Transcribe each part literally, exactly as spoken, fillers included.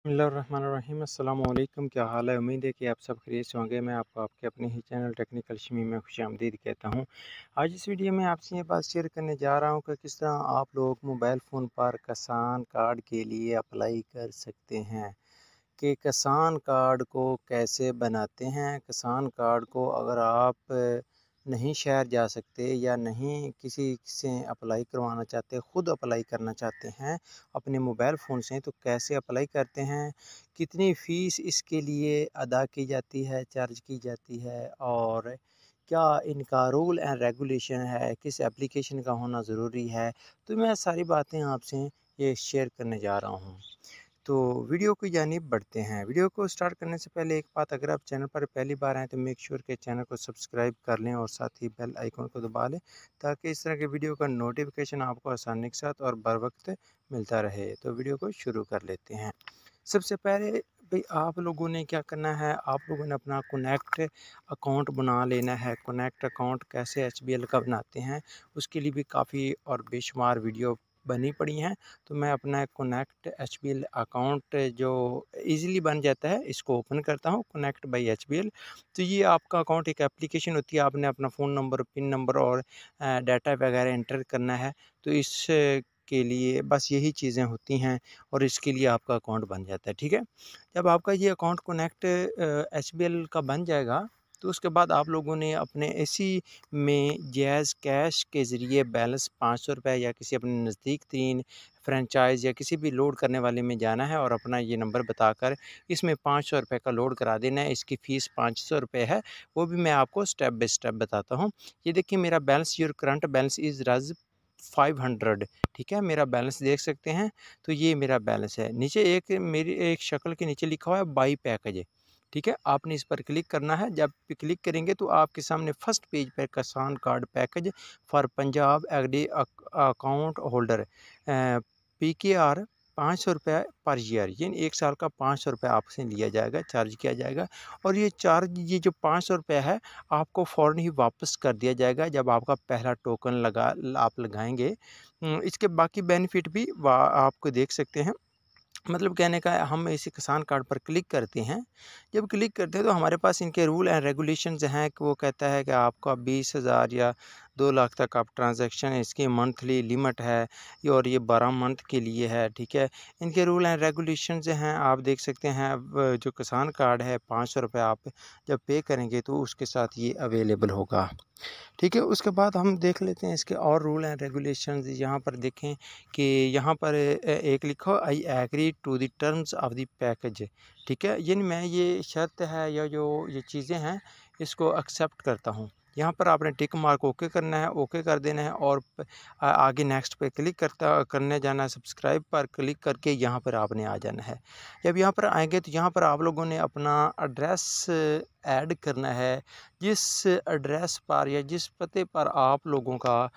बिस्मिल्लाहिर्रहमानिर्रहीम अस्सलाम वालेकुम। क्या हाल है? उम्मीद है कि आप सब खैरियत से होंगे। मैं आपको आपके अपने ही चैनल टेक्निकल शमीम में खुशामदीद कहता हूँ। आज इस वीडियो में आपसे ये बात शेयर करने जा रहा हूँ कि किस तरह आप लोग मोबाइल फ़ोन पर किसान कार्ड के लिए अप्लाई कर सकते हैं। कि किसान कार्ड को कैसे बनाते हैं। किसान कार्ड को अगर आप नहीं शहर जा सकते या नहीं किसी से अप्लाई करवाना चाहते, ख़ुद अप्लाई करना चाहते हैं अपने मोबाइल फ़ोन से, तो कैसे अप्लाई करते हैं, कितनी फ़ीस इसके लिए अदा की जाती है, चार्ज की जाती है, और क्या इनका रूल एंड रेगुलेशन है, किस एप्लीकेशन का होना ज़रूरी है। तो मैं सारी बातें आपसे ये शेयर करने जा रहा हूँ। तो वीडियो की जानिब बढ़ते हैं। वीडियो को स्टार्ट करने से पहले एक बात, अगर आप चैनल पर पहली बार आएँ तो मेक श्योर के चैनल को सब्सक्राइब कर लें और साथ ही बेल आइकन को दबा लें, ताकि इस तरह के वीडियो का नोटिफिकेशन आपको आसानी के साथ और बर वक्त मिलता रहे। तो वीडियो को शुरू कर लेते हैं। सबसे पहले भाई आप लोगों ने क्या करना है, आप लोगों ने अपना कनेक्ट अकाउंट बना लेना है। कनेक्ट अकाउंट कैसे एच बी एल का बनाते हैं, उसके लिए भी काफ़ी और बेशुमार वीडियो बनी पड़ी हैं। तो मैं अपना connect H B L account जो इजीली बन जाता है, इसको ओपन करता हूँ, connect by H B L. तो ये आपका अकाउंट एक एप्लीकेशन होती है। आपने अपना फ़ोन नंबर, पिन नंबर और डाटा वगैरह एंटर करना है। तो इस के लिए बस यही चीज़ें होती हैं और इसके लिए आपका अकाउंट बन जाता है। ठीक है, जब आपका ये account connect H B L का बन जाएगा, तो उसके बाद आप लोगों ने अपने इसी में जैज़ कैश के ज़रिए बैलेंस पाँच सौ रुपये या किसी अपने नज़दीक तीन फ्रेंचाइज़ या किसी भी लोड करने वाले में जाना है और अपना ये नंबर बताकर इसमें पाँच सौ रुपये का लोड करा देना है। इसकी फ़ीस पाँच सौ रुपये है, वो भी मैं आपको स्टेप बाय स्टेप बताता हूँ। ये देखिए, मेरा balance, your current balance is Rs five hundred. ठीक है, मेरा बैलेंस देख सकते हैं। तो ये मेरा बैलेंस है। नीचे एक मेरी एक शक्ल के नीचे लिखा हुआ है बाई पैकेज। ठीक है, आपने इस पर क्लिक करना है। जब क्लिक करेंगे तो आपके सामने फर्स्ट पेज पर Kisan card package for Punjab agri account holder P K R पाँच सौ रुपये पर ईयर, यानी एक साल का पाँच सौ रुपये आपसे लिया जाएगा, चार्ज किया जाएगा। और ये चार्ज, ये जो पाँच सौ रुपये है, आपको फ़ौरन ही वापस कर दिया जाएगा जब आपका पहला टोकन लगा आप लगाएंगे। इसके बाकी बेनिफिट भी आपको देख सकते हैं। मतलब कहने का है, हम इसी किसान कार्ड पर क्लिक करते हैं। जब क्लिक करते हैं तो हमारे पास इनके रूल एंड रेगुलेशंस हैं कि वो कहता है कि आपका बीस हज़ार या दो लाख तक आप ट्रांजैक्शन, इसकी मंथली लिमिट है और ये बारह मंथ के लिए है। ठीक है, इनके रूल एंड रेगुलेशंस हैं, आप देख सकते हैं। जो किसान कार्ड है, पाँच सौ रुपये आप जब पे करेंगे तो उसके साथ ये अवेलेबल होगा। ठीक है, उसके बाद हम देख लेते हैं इसके और रूल एंड रेगुलेशंस। यहाँ पर देखें कि यहाँ पर एक लिखो, I agree to the terms of the package. ठीक है, यानी मैं ये शर्त है या जो ये चीज़ें हैं, इसको एक्सेप्ट करता हूँ। यहाँ पर आपने टिक मार्क ओके करना है, ओके कर देना है और आगे नेक्स्ट पे क्लिक करता करने जाना है। सब्सक्राइब पर क्लिक करके यहाँ पर आपने आ जाना है। जब यहाँ पर आएंगे तो यहाँ पर आप लोगों ने अपना एड्रेस ऐड करना है। जिस एड्रेस पर या जिस पते पर आप लोगों का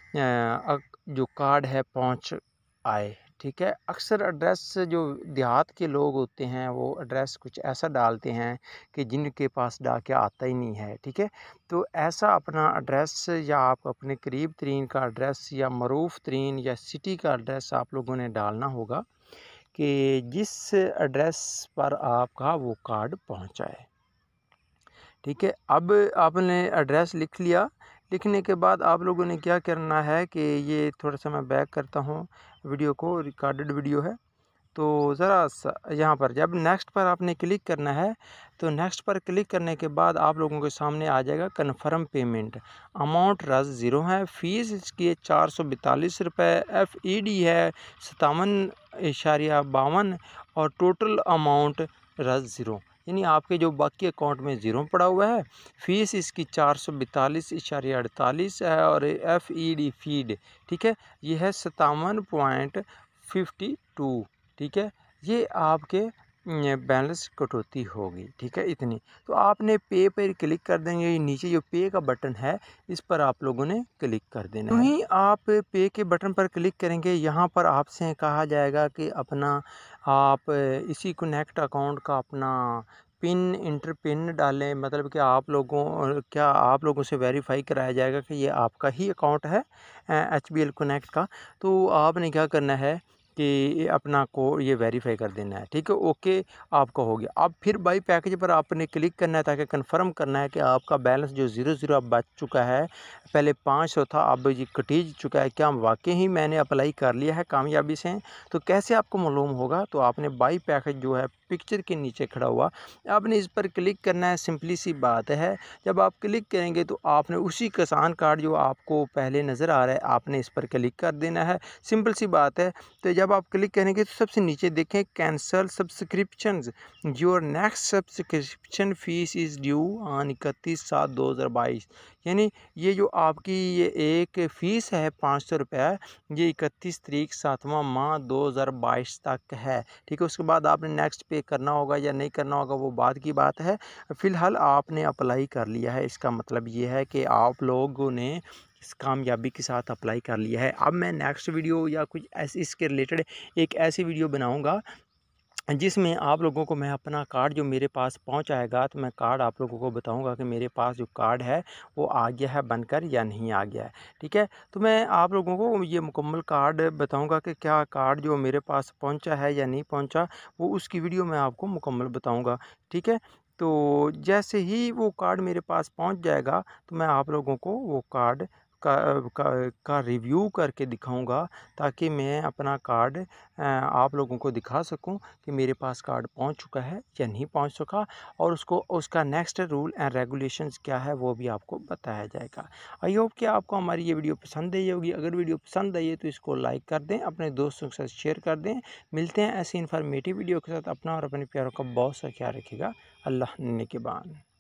जो कार्ड है पहुँच आए। ठीक है, अक्सर एड्रेस जो देहात के लोग होते हैं, वो एड्रेस कुछ ऐसा डालते हैं कि जिनके पास डाकिया आता ही नहीं है। ठीक है, तो ऐसा अपना एड्रेस या आप अपने करीब तरीन का एड्रेस या मरूफ तरीन या सिटी का एड्रेस आप लोगों ने डालना होगा कि जिस एड्रेस पर आपका वो कार्ड पहुंचाए। ठीक है, अब आपने एड्रेस लिख लिया। लिखने के बाद आप लोगों ने क्या करना है कि ये थोड़ा सा मैं बैक करता हूँ वीडियो को, रिकॉर्डेड वीडियो है। तो ज़रा सा यहाँ पर जब नेक्स्ट पर आपने क्लिक करना है, तो नेक्स्ट पर क्लिक करने के बाद आप लोगों के सामने आ जाएगा confirm payment. Amount Rs zero है, फ़ीस इसकी है चार सौ बैतालीस रुपये, एफ़ ई डी है सतावन इशारिया बावन और टोटल अमाउंट रस ज़ीरो, यानी आपके जो बाकी अकाउंट में ज़ीरो पड़ा हुआ है। फ़ीस इसकी चार सौ बैतालीस इशारिया अड़तालीस है और एफ़ ई डी फीड, ठीक है, ये है सतावन पॉइंट फिफ्टी टू। ठीक है, ये आपके बैलेंस कटौती होगी। ठीक है, इतनी। तो आपने पे पर क्लिक कर देंगे। ये नीचे जो पे का बटन है, इस पर आप लोगों ने क्लिक कर देना है। वहीं आप पे के बटन पर क्लिक करेंगे, यहाँ पर आपसे कहा जाएगा कि अपना आप इसी कनेक्ट अकाउंट का अपना पिन इंटर पिन डालें। मतलब कि आप लोगों क्या आप लोगों से वेरीफाई कराया जाएगा कि ये आपका ही अकाउंट है एच बी एल कनेक्ट का। तो आपने क्या करना है कि अपना कोड ये वेरीफाई कर देना है, ठीक है। ओके आपका हो गया। अब फिर बाई पैकेज पर आपने क्लिक करना है ताकि कंफर्म करना है कि आपका बैलेंस जो ज़ीरो ज़ीरो अब बच चुका है, पहले पाँच सौ था अब ये कटीज चुका है, क्या वाकई ही मैंने अप्लाई कर लिया है कामयाबी से। तो कैसे आपको मालूम होगा, तो आपने बाई पैकेज जो है पिक्चर के नीचे खड़ा हुआ, आपने इस पर क्लिक करना है। सिंपली सी बात है, जब आप क्लिक करेंगे तो आपने उसी किसान कार्ड जो आपको पहले नज़र आ रहा है आपने इस पर क्लिक कर देना है। सिंपल सी बात है। तो जब आप क्लिक करेंगे तो सबसे नीचे देखें cancel subscriptions, your next subscription fee is due on इकतीस सात दो हज़ार बाईस। यानी ये जो आपकी ये एक फ़ीस है पाँच सौ रुपये, ये इकतीस तारीख सातवां माह दो हज़ार बाईस तक है, ठीक है। उसके बाद आपने नेक्स्ट पे करना होगा या नहीं करना होगा वो बाद की बात है। फ़िलहाल आपने अप्लाई कर लिया है, इसका मतलब ये है कि आप लोगों ने इस कामयाबी के साथ अप्लाई कर लिया है। अब मैं नेक्स्ट वीडियो या कुछ ऐसे इसके रिलेटेड एक ऐसी वीडियो बनाऊंगा जिसमें आप लोगों को मैं अपना कार्ड जो मेरे पास पहुंच आएगा, तो मैं कार्ड आप लोगों को बताऊंगा कि मेरे पास जो कार्ड है वो आ गया है बनकर या नहीं आ गया है, ठीक है। तो मैं आप लोगों को ये मुकम्मल कार्ड बताऊंगा कि क्या कार्ड जो मेरे पास पहुंचा है या नहीं पहुंचा, वो उसकी वीडियो मैं आपको मुकम्मल बताऊँगा, ठीक है। तो जैसे ही वो कार्ड मेरे पास पहुंच जाएगा तो मैं आप लोगों को वो कार्ड का का, का रिव्यू करके दिखाऊंगा, ताकि मैं अपना कार्ड आप लोगों को दिखा सकूं कि मेरे पास कार्ड पहुंच चुका है या नहीं पहुंच चुका, और उसको उसका नेक्स्ट रूल एंड रेगुलेशंस क्या है वो भी आपको बताया जाएगा। आई होप कि आपको हमारी ये वीडियो पसंद आई होगी। अगर वीडियो पसंद आई है तो इसको लाइक कर दें, अपने दोस्तों के साथ शेयर कर दें। मिलते हैं ऐसी इन्फॉर्मेटिव वीडियो के साथ। अपना और अपने प्यारों का बहुत सा ख्याल रखिएगा। अल्लाह ने के बाद।